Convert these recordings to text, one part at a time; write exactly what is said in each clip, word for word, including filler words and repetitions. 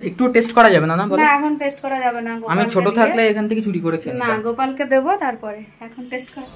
একটু টেস্ট করা যাবে না? না না এখন টেস্ট করা যাবে না, আমি ছোট থাকলে এখান থেকে চুরি করে খেতাম। না গোপালকে দেবো তারপরে, এখন টেস্ট করা।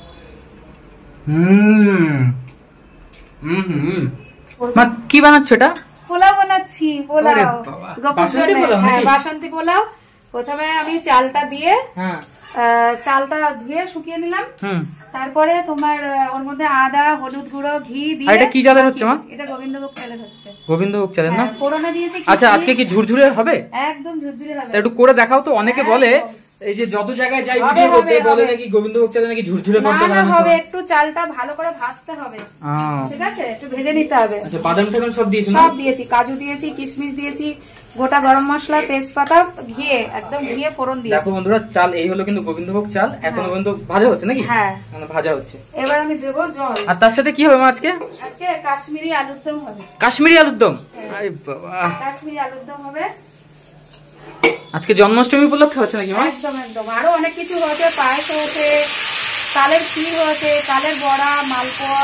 হুম হুম হুম মা কি বানাচ্ছ এটা? পোলাও বানাচ্ছি, পোলাও বাসন্তী পোলাও। হ্যাঁ বাসন্তী পোলাও। প্রথমে আমি চালটা দিয়ে হ্যাঁ চালটা ধুয়ে শুকিয়ে নিলাম, তারপরে তোমার ওর মধ্যে আদা হলুদ গুঁড়ো ঘি দিয়ে। এটা কি চালের হচ্ছে মা? এটা গোবিন্দভোগ চালের হচ্ছে। গোবিন্দভোগ চালের না? ফোড়নে দিয়েছি। আচ্ছা আজকে কি ঝুরঝুরে হবে? একদম ঝুরঝুরে হবে। একটু করে দেখাও তো। অনেকে বলে এই যে যত জায়গায় যাই ভিডিও করতে বলে নাকি গোবিন্দভোগ চালে নাকি ঝুরঝুরে করতে না হবে, একটু চালটা ভালো করে ভাজতে হবে, ঠিক আছে? একটু ভেজে নিতে হবে। আচ্ছা বাদাম টাদাম সব দিয়েছি? সব দিয়েছি, কাজু দিয়েছি, কিশমিশ দিয়েছি, গোটা গরম মশলা, তেজপাতা, ঘি, একদম ঘিয়ে ফোড়ন দিয়েছি। দেখো বন্ধুরা চাল এই হলো কিন্তু গোবিন্দভোগ চাল, এখনো পর্যন্ত ভাজা হচ্ছে নাকি? হ্যাঁ মানে ভাজা হচ্ছে। এবার আমি দেব জল। আর তার সাথে কি হবে মা আজকে? আজকে কাশ্মীরি আলুর দম হবে। কাশ্মীরি আলুর দম? আরে বাবা, কাশ্মীরি আলুর দম হবে। আজকে জন্মাষ্টমী উপলক্ষে হচ্ছে নাকি মা? একদম একদম। আরো অনেক কিছু হচ্ছে, পায়েস হচ্ছে, তালের ক্ষীর হচ্ছে, তালের বড়া, মালপোয়া।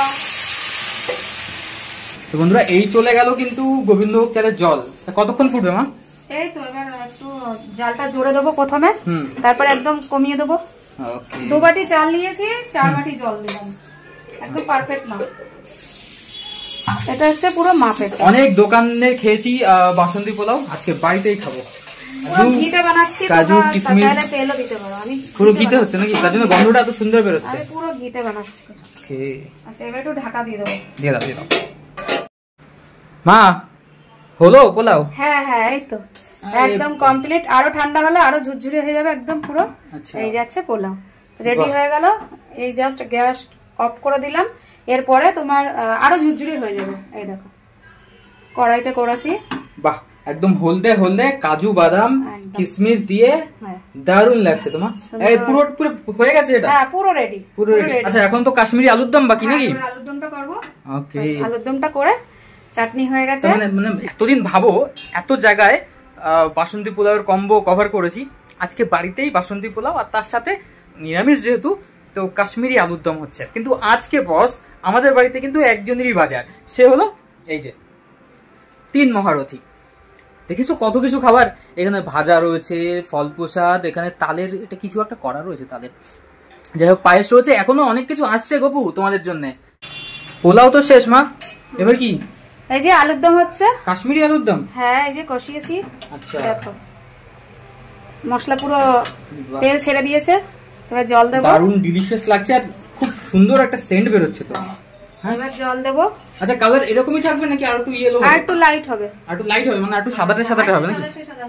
তো বন্ধুরা এই চলে গেল কিন্তু গোবিন্দভোগ চালের জল। কতক্ষণ ফুটবে মা? এই তো এবার একটু জালটা জোরে দেবো প্রথমে, তারপরে একদম কমিয়ে দেবো। দু বাটি চাল নিয়েছি, চার বাটি জল দিলাম, একদম পারফেক্ট মাপ। এটা হচ্ছে পুরো মাপের। অনেক দোকানে খেয়েছি বাসন্তী পোলাও, আজকে বাড়িতেই খাবো। ঘিতে বানাচ্ছি, কাজু কিশমিশ তেলও দিতে পারো। আমি পুরো ঘিতে হচ্ছে নাকি? তার জন্য গন্ধটা এত সুন্দর বেরোচ্ছে। আমি পুরো ঘিতে বানাচ্ছি। ওকে আচ্ছা এবার একটু ঢাকা দিয়ে দেবো। দিয়ে দাও দিয়ে দাও। মা হলো পোলাও? হ্যাঁ হ্যাঁ এই তো একদম কমপ্লিট। আরো ঠান্ডা হলে আরো ঝুরঝুরে হয়ে যাবে একদম পুরো। এই যাচ্ছে পোলাও রেডি হয়ে গেল। এই জাস্ট গ্যাস অফ করে দিলাম, এরপরে তোমার আরো ঝুরঝুরে হয়ে যাবে। এই দেখো কড়াইতে করেছি। বাহ একদম হলদে হলদে কাজু বাদাম কিশমিশ দিয়ে দারুণ লাগছে তোমার। এই পুরো পুরো হয়ে গেছে এটা? হ্যাঁ পুরো রেডি, পুরো রেডি। আচ্ছা এখন তো কাশ্মীরি আলুর দম বাকি নাকি? আলুর দমটা করব। ওকে আলুর দমটা করে চাটনি হয়ে গেছে। মানে মানে এতদিন ভাবো এত জায়গায় বাসন্তী পোলাওয়ের কম্বো কভার করেছি, আজকে বাড়িতেই বাসন্তী পোলাও আর তার সাথে নিরামিষ যেহেতু তো কাশ্মীরি আলুর দম হচ্ছে। কিন্তু আজকে বস আমাদের বাড়িতে কিন্তু একজনেরই বাজার, সে হলো এই যে তিন মহারথী। দেখেছো কত কিছু খাবার এখানে, ভাজা রয়েছে, ফল প্রসাদ, এখানে তালের এটা কিছু একটা করা রয়েছে তালের, যাই হোক পায়েস রয়েছে, এখনো অনেক কিছু আসছে গপু তোমাদের জন্য। পোলাও তো শেষ মা, এবার কি? এই যে আলুর দম হচ্ছে, কাশ্মীরি আলুর দম। হ্যাঁ এই যে কষিয়েছি। আচ্ছা দেখো মশলা পুরো তেল ছেড়ে দিয়েছে, এবার জল দেবো। দারুণ ডিলিশিয়াস লাগছে আর খুব সুন্দর একটা সেন্ট বের হচ্ছে তো। এবার জল দেবো। আচ্ছা কালার এরকমই থাকবে নাকি আর একটু ইয়েলো হবে? আর একটু লাইট হবে। আর একটু লাইট হবে মানে একটু সাদাটে সাদাটে হবে নাকি?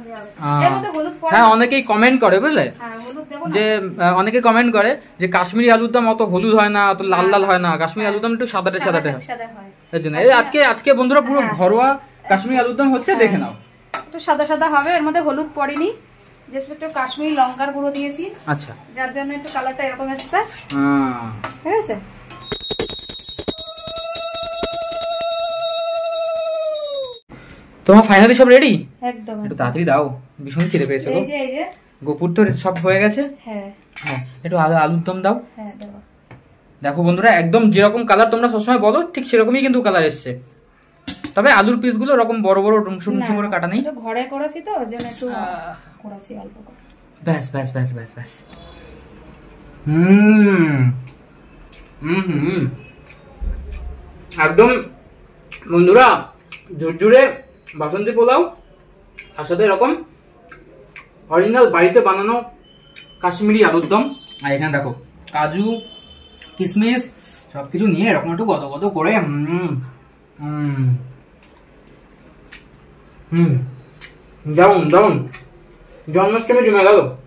হ্যাঁ অনেকেই কমেন্ট করে বুঝলে, যে অনেকে কমেন্ট করে যে কাশ্মীরি আলুর দম অত হলুদ হয় না, অত লাল লাল হয় না, কাশ্মীরি আলুর দম একটু সাদাটে সাদাটে হয়। এর জন্য এই আজকে আজকে বন্ধুরা পুরো ঘরোয়া কাশ্মীরি আলুর দম হচ্ছে, দেখে নাও। একটু সাদা সাদা হবে, এর মধ্যে হলুদ পড়েনি, জাস্ট একটু কাশ্মীরি লঙ্কার গুঁড়ো দিয়েছি। আচ্ছা যার জন্য একটু কালারটা এরকম এসেছে। হ্যাঁ ঠিক আছে। তোমার ফাইনালি সব রেডি? একদম। একটু তাড়াতাড়ি দাও, ভীষণ খিদে পেয়েছে গো। এই যে এই যে গোপুর তো সব হয়ে গেছে। হ্যাঁ হ্যাঁ একটু আলুর দম দাও। হ্যাঁ দেবো। দেখো বন্ধুরা একদম যেরকম কালার তোমরা সবসময় বলো ঠিক সেরকমই কিন্তু কালার এসছে, তবে আলুর পিস গুলো এরকম বড় বড় ডুমসুম ডুমসুম করে কাটা নেই, ঘরে করেছি তো ওর জন্য একটু করেছি অল্প করে। ব্যাস ব্যাস ব্যাস ব্যাস ব্যাস। হুম হুম হুম একদম বন্ধুরা ঝুরঝুরে বাসন্তী পোলাও, তার সাথে এরকম অরিজিনাল বাড়িতে বানানো কাশ্মীরি আলুর দম। আর এখানে দেখো কাজু কিশমিশ সবকিছু নিয়ে এরকম একটু গদ গদ করে হম হম হম দারুন দারুন। জন্মাষ্টমী জমে গেল।